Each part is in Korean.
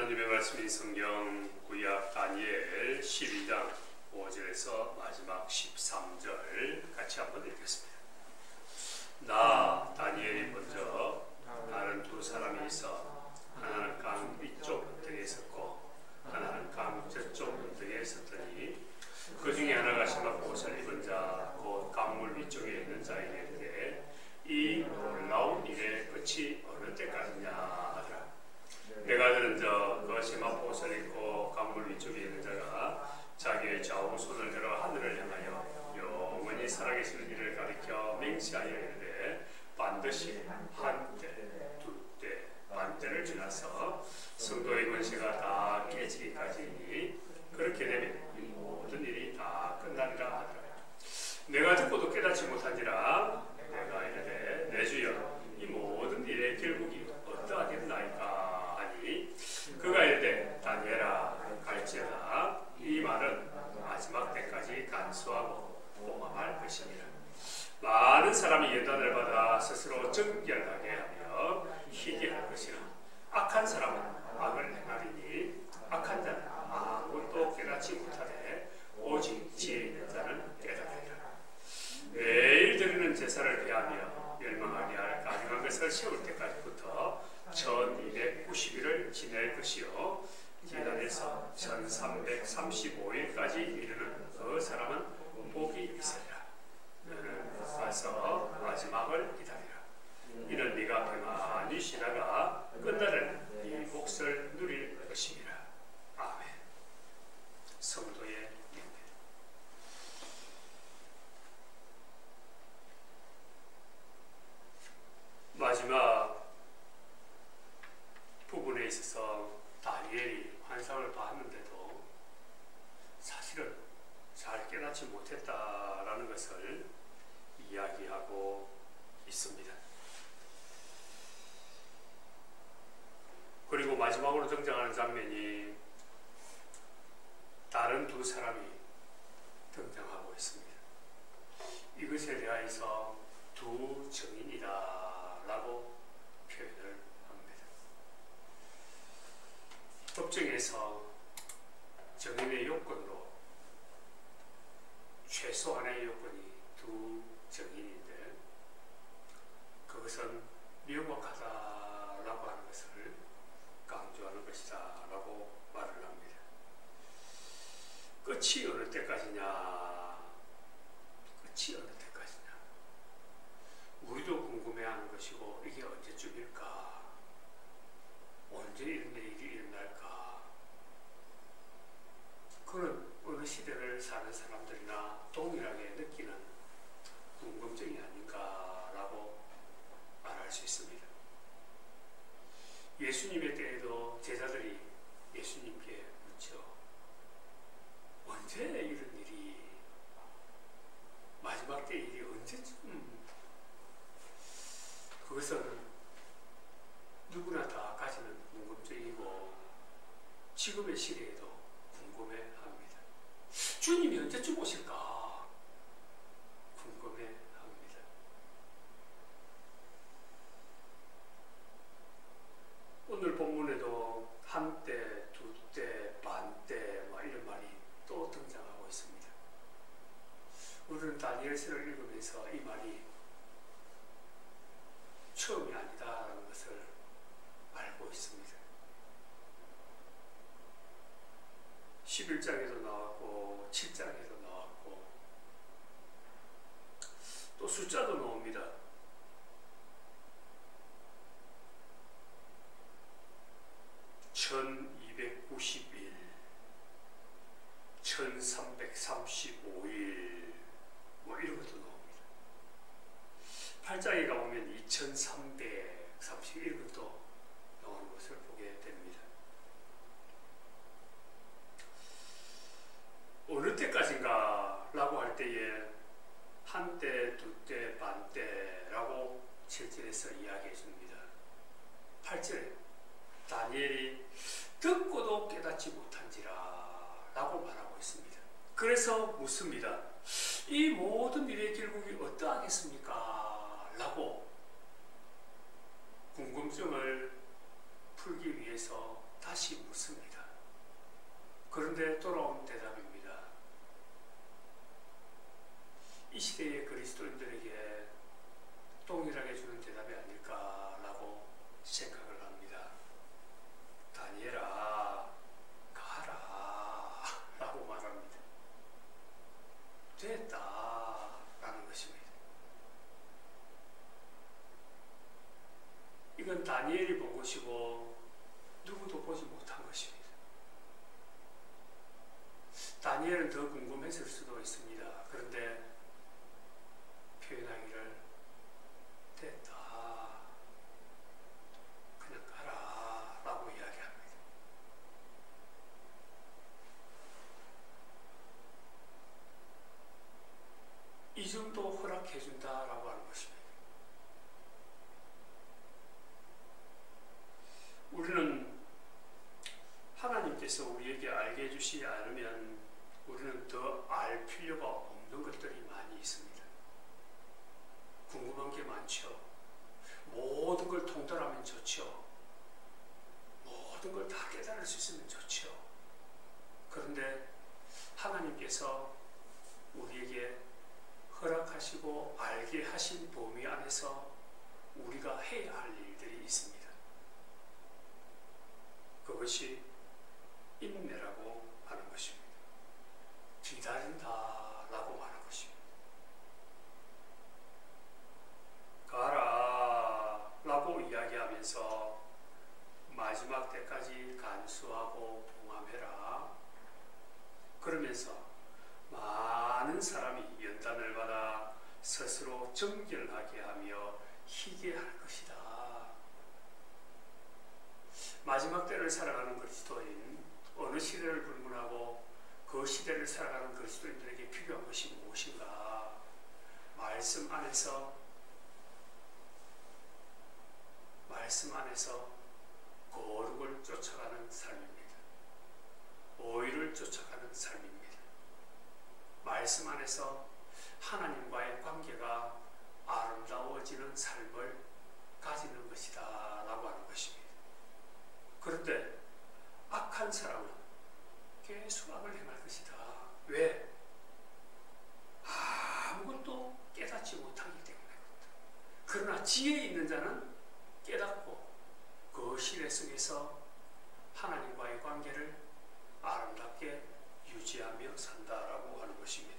하나님의 말씀인 성경 구약 다니엘 12장 5절에서 마지막 13절 같이 한번 읽겠습니다. 나 다니엘이 먼저 다른 두 사람이 있어 하나는 강 위쪽 언덕에 있었고 하나는 강 저쪽 언덕에 있었더니 그 중에 하나가 심한 옷을 입은 자 곧 강물 위쪽에 있는 자에게 이 놀라운 일의 끝이 어느 때까지냐 하더라. 내가 들은 그 심한 옷을 입고 강물 위쪽에 있는 자가 자기의 좌우 손을 들어 하늘을 향하여 영원히 살아계시는 이를 가리켜 맹세하여 이르되 반드시 한때 두때 반때를 지나서 성도의 권세가 다 깨지기까지니 그렇게 되면 이 모든 일이 다 끝나리라 하더라. 내가 듣고도 깨닫지 못한지라 내가 이르되 내 주여 이 모든 일의 결국이 어떠하겠나이까 하니 그가 이르되 다니엘아 갈지어다 이 말은 마지막 때까지 간수하고 봉함할 것이니라. 많은 사람이 연단을 받아 스스로 정결하게 하며 희게 할 것이라. 악한 사람은 악을 행하리니 악한 자는 아무것도 깨닫지 못하되 오직 지혜 있는 자는 깨닫으리라. 매일 드리는 제사를 피하며 멸망하게 할 가증한 것을 세울 때까지부터 1290일을 지낼 것이요 기간에서 1335일까지 이르는 그 사람은 복이 있으리라. 너는 가서 마지막을 기다리라. 이는 네가 평안히 쉬다가 끝날에는 네 몫을 누릴 것이니라. 아멘. 성도의 예배. 마지막 부분에 있어서 다니엘이 환상을 봤는데도 사실은 잘 깨닫지 못했다라는 것을 이야기하고 있습니다. 그리고 마지막으로 등장하는 장면이 다른 두 사람이 등장하고 있습니다. 이것에 대하여서 두 증인이다 라고 표현을 합니다. 법정에서 증인의 요건으로 최소한의 요건이 두 증인인데 그것은 명확하다라고 하는 것을 강조하는 것이다 라고 말을 합니다. 끝이 어느 때까지냐? 끝이 어느 때까지냐? 우리도 궁금해하는 것이고 이게 언제쯤일까? 언제 이런 일이 일어날까? 그는 어느 시대를 사는 사람들이나 동일하게 느끼는 궁금증이 아닌가라고 말할 수 있습니다. 예수님의 때에도 제자들이 예수님께 묻죠. 언제 이런 일이, 마지막 때 일이 언제쯤? 그것은 누구나 다 가지는 궁금증이고 지금의 시대에도 궁금해합니다. 주님이 언제쯤 오실까? 궁금해합니다. 오늘 본문에도 한때, 두때, 반때 이런 말이 또 등장하고 있습니다. 우리는 다니엘서를 읽으면서 이 말이 처음이 아니다라는 것을 알고 있습니다. 11장에도 나왔고 7장에도 나왔고 또 숫자도 나옵니다. (1290일) (1335일) 이런 것도 나옵니다. 8장에 가보면 2331것도 나오는 것을 보게 됩니다. 어느 때까지인가 라고 할 때에 한때, 두때, 반때라고 7절에서 이야기해 줍니다. 8절에 다니엘이 듣고도 깨닫지 못한지라 라고 말하고 있습니다. 그래서 묻습니다. 이 모든 일의 결국이 어떠하겠습니까? 라고 궁금증을 풀기 위해서 다시 묻습니다. 그런데 돌아온 대답입니다. 이 시대의 그리스도인들에게 동일하게 주는 대답이 아닐까라고 생각을 합니다. 다니엘아, 가라 라고 말합니다. 됐다라는 것입니다. 이건 다니엘이 본 것이고 누구도 보지 못한 것입니다. 다니엘은 더 궁금했을 수도 있습니다. 그런데 표현하기를 됐다, 그냥 가라 라고 이야기합니다. 이 정도 허락해준다라고 하는 것입니다. 우리는 하나님께서 우리에게 알게 해주시지 않으면 우리는 더 알 필요가 없는 것들이 많이 있습니다. 궁금한 게 많죠. 모든 걸 통달하면 좋죠. 모든 걸 다 깨달을 수 있으면 좋죠. 그런데 하나님께서 우리에게 허락하시고 알게 하신 범위 안에서 우리가 해야 할 일들이 있습니다. 그것이 인내라고 하는 것입니다. 기다린다라고 하는 것입니다. 가라 라고 이야기하면서 마지막 때까지 간수하고 봉함해라. 그러면서 많은 사람이 연단을 받아 스스로 정결하게 하며 희게 할 것이다. 마지막 때를 살아가는 그리스도인, 어느 시대를 불문하고 그 시대를 살아가는 그리스도인들에게 필요한 것이 무엇인가? 말씀 안에서 거룩을 쫓아가는 삶입니다. 오의를 쫓아가는 삶입니다. 말씀 안에서 하나님과의 관계가 아름다워지는 삶을 가지는 것이다 라고 하는 것입니다. 그런데 악한 사람은 계속 악을 행할 것이다. 왜? 아무것도 깨닫지 못하기 때문에 그렇다. 그러나 지혜 있는 자는 깨닫고 그 시대 속에서 하나님과의 관계를 아름답게 유지하며 산다라고 하는 것입니다.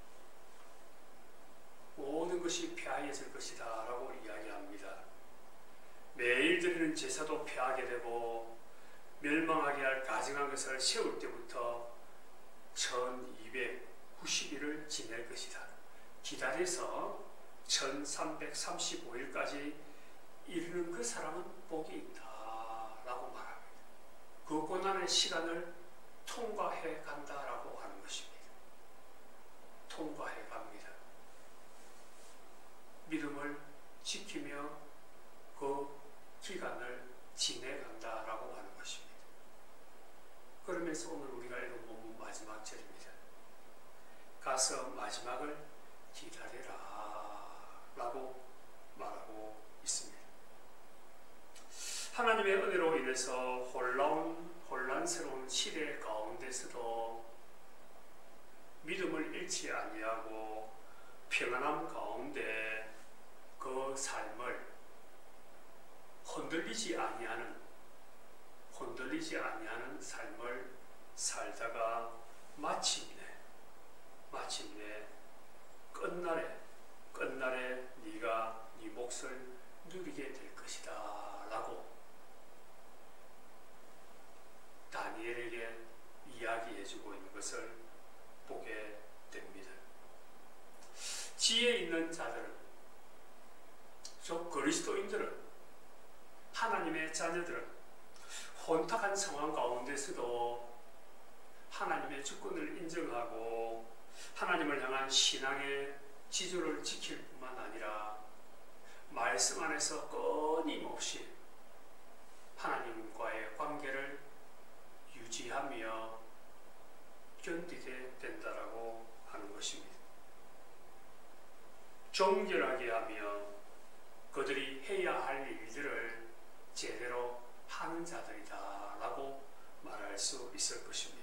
모든 것이 폐하해질 것이다 라고 이야기합니다. 매일 드리는 제사도 폐하게 되고 멸망하게 할 가증한 것을 세울 때부터 1290일을 지낼 것이다. 기다려서 1335일까지 이르는 그 사람은 복이 있다 라고 말합니다. 그 고난의 시간을 통과해 간다라고 하는 것입니다. 통과해 갑니다. 믿음을 지키며 그 기간을 지내간다라고 하는 것입니다. 그러면서 오늘 우리가 읽은 본문 마지막 절입니다. 가서 마지막을 기다려라 라고 말하고 있습니다. 하나님의 은혜로 인해서 혼란스러운 시대 가운데서도 믿음을 잃지 아니하고 평안함 가운데 그 삶을 흔들리지 아니하는 삶을 살다가 마침내 끝날에 네가 네 몫을 누리게 될 것이다 라고 다니엘에게 이야기해주고 있는 것을 보게 됩니다. 지혜 있는 자들은, 즉 그리스도인들은, 하나님의 자녀들은 혼탁한 상황 가운데서도 하나님의 주권을 인정하고 하나님을 향한 신앙의 지조를 지킬 뿐만 아니라 말씀 안에서 끊임없이 하나님과의 관계를 유지하며 견디게 된다라고 하는 것입니다. 정결하게 하며 그들이 해야 할 일들을 제대로 하는 자들이다 라고 할 수 있을 것입니다.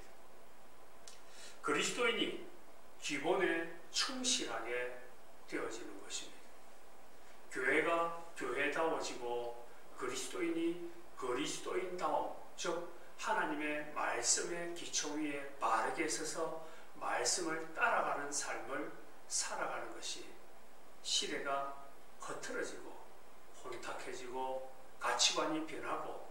그리스도인이 기본에 충실하게 되어지는 것입니다. 교회가 교회다워지고 그리스도인이 그리스도인다움, 즉 하나님의 말씀의 기초 위에 바르게 서서 말씀을 따라가는 삶을 살아가는 것이 시대가 흐트러지고 혼탁해지고 가치관이 변하고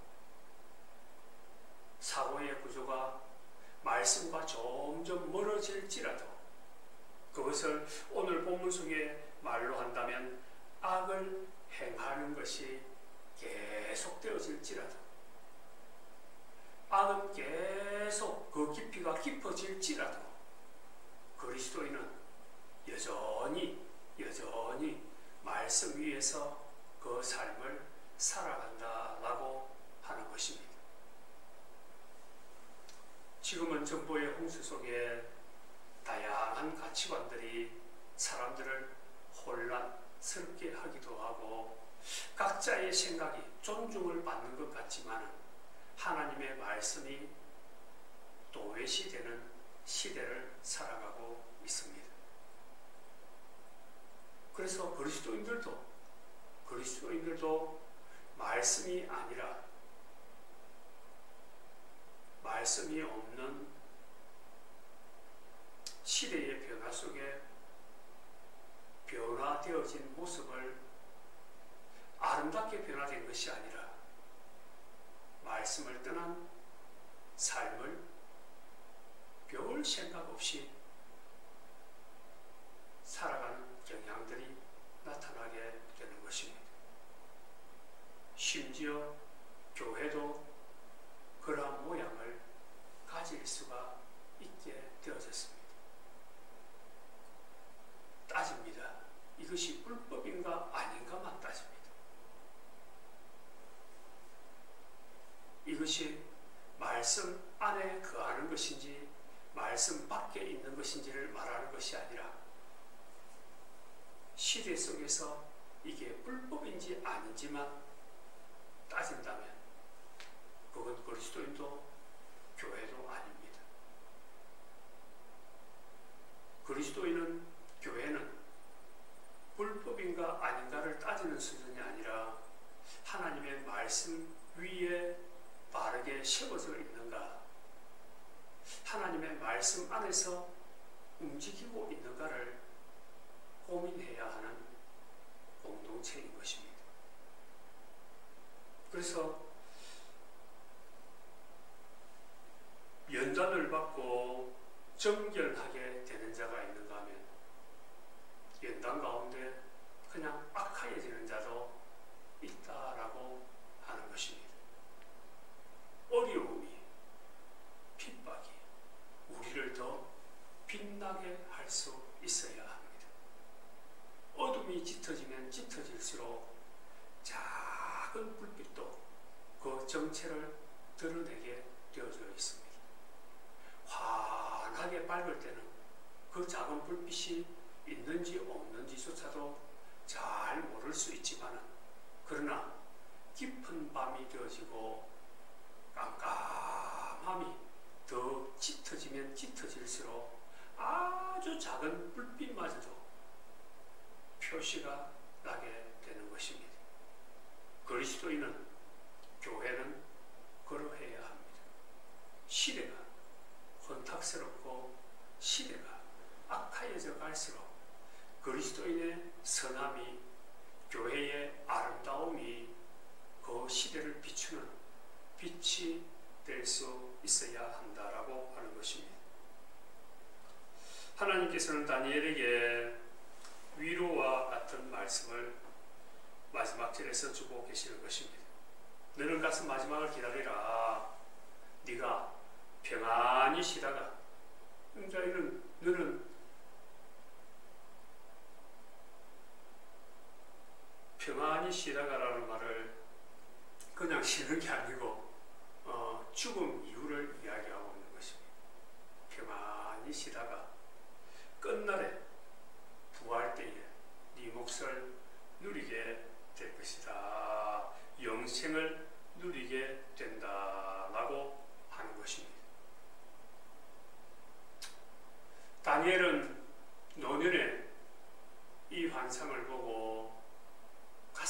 사고의 구조가 말씀과 점점 멀어질지라도 그것을 오늘 본문 속에 말로 한다면 악을 행하는 것이 계속되어질지라도 악은 계속 그 깊이가 깊어질지라도 그리스도인은 여전히 말씀 위에서 그 삶을 살아간다라고 하는 것입니다. 지금은 정보의 홍수 속에 다양한 가치관들이 사람들을 혼란스럽게 하기도 하고 각자의 생각이 존중을 받는 것 같지만 하나님의 말씀이 도외시되는 시대를 살아가고 있습니다. 그래서 그리스도인들도 말씀이 아니라 말씀이 없는 시대의 변화 속에 변화되어진 모습을 아름답게 변화된 것이 아니라 말씀을 떠난 삶을 별 생각 없이 살아가는 경향들이 나타나게 되는 것입니다. 심지어 교회도 그러한 모양을 가질 수가 있게 되어졌습니다. 따집니다. 이것이 불법인가 아닌가만 따집니다. 이것이 말씀 안에 거하는 것인지 말씀 밖에 있는 것인지를 말하는 것이 아니라 시대 속에서 이게 불법인지 아닌지만 따진다면 그건 그리스도인도 교회도 아닙니다. 그리스도인은 교회는 불법인가 아닌가를 따지는 수준이 아니라 하나님의 말씀 위에 바르게 세워져 있는가, 하나님의 말씀 안에서 움직이고 있는가를 고민해야 하는 공동체인 것입니다. 그래서 연단을 받고 정결하게 되는 자가 있는가 하면 연단 가운데 그냥 악하여지는 자도 있다라고 하는 것입니다. 어려움이, 핍박이 우리를 더 빛나게 할 수 있어야 합니다. 어둠이 짙어지면 짙어질수록 작은 불빛도 그 정체를 드러내게 되어져 있습니다. 환하게 밝을 때는 그 작은 불빛이 있는지 없는지조차도 잘 모를 수 있지만 그러나 깊은 밤이 되어지고 깜깜함이 더 짙어지면 짙어질수록 아주 작은 불빛마저도 표시가 나게 되는 것입니다. 그리스도인은, 교회는 그러해야 합니다. 시대가 혼탁스럽고 시대가 악하여져 갈수록 그리스도인의 선함이, 교회의 아름다움이 그 시대를 비추는 빛이 될 수 있어야 한다라고 하는 것입니다. 하나님께서는 다니엘에게 위로와 같은 말씀을 마지막 절에서 주고 계시는 것입니다. 너는 가서 마지막을 기다리라. 네가 평안히 쉬다가, 그러니까 너는 평안히 쉬다가라는 말을 그냥 쉬는 게 아니고 죽음 이후를 이야기하고 있는 것입니다. 평안히 쉬다가 끝날에 부활 때에 네 몫을 누리게 될 것이다. 영생을 누리게 된다라고 하는 것입니다.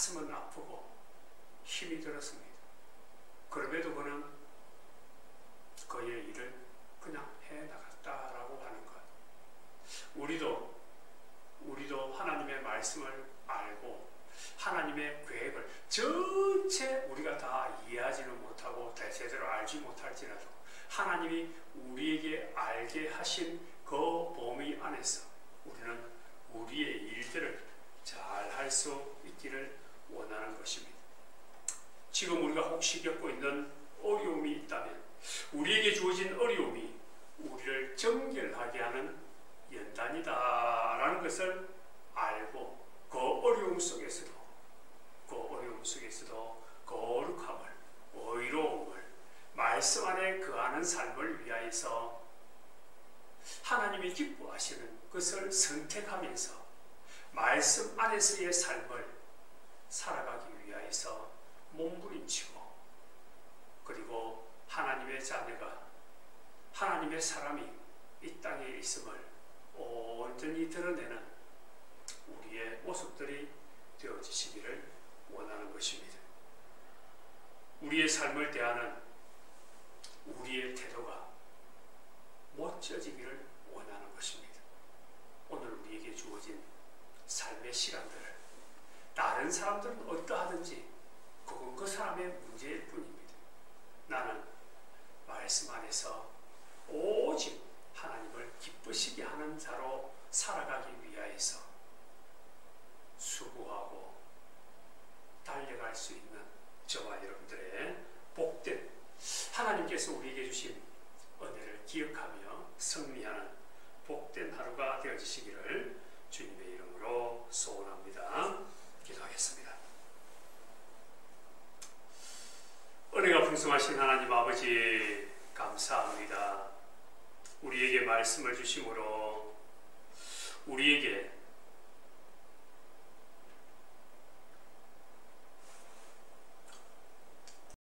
가슴은 아프고 힘이 들었습니다. 그럼에도 그는 그의 일을 그냥 해나갔다라고 하는 것. 우리도 하나님의 말씀을 알고 하나님의 계획을 전체 우리가 다 이해하지는 못하고 제대로 알지 못할지라도 하나님이 우리에게 알게 하신 그 범위 안에서 우리는 우리의 일들을 잘 할 수 있기를 원하는 것입니다. 지금 우리가 혹시 겪고 있는 어려움이 있다면 우리에게 주어진 어려움이 우리를 정결하게 하는 연단이다라는 것을 알고 그 어려움 속에서도 거룩함을, 의로움을, 말씀 안에 거하는 삶을 위하여서 하나님이 기뻐하시는 것을 선택하면서 말씀 안에서의 삶을 살아가기 위하여서 몸부림치고, 그리고 하나님의 자녀가, 하나님의 사람이 이 땅에 있음을 온전히 드러내는 우리의 모습들이 되어지시기를 원하는 것입니다. 우리의 삶을 대하는 우리의 태도가 멋져지기를 원하는 것입니다. 오늘 우리에게 주어진 삶의 시간들을 다른 사람들은 어떠하든지 그건 그 사람의 문제일 뿐입니다. 나는 말씀 안에서 오직 하나님을 기쁘시게 하는 자로 살아가기 위하여서 수고하고 달려갈 수 있는 저와 여러분들의 복된 하나님께서 우리에게 주신 은혜를 기억하며 승리하는 복된 하루가 되어지시기를 주님의 이름으로 소원합니다. 기도하겠습니다. 은혜가 풍성하신 하나님 아버지 감사합니다. 우리에게 말씀을 주심으로 우리에게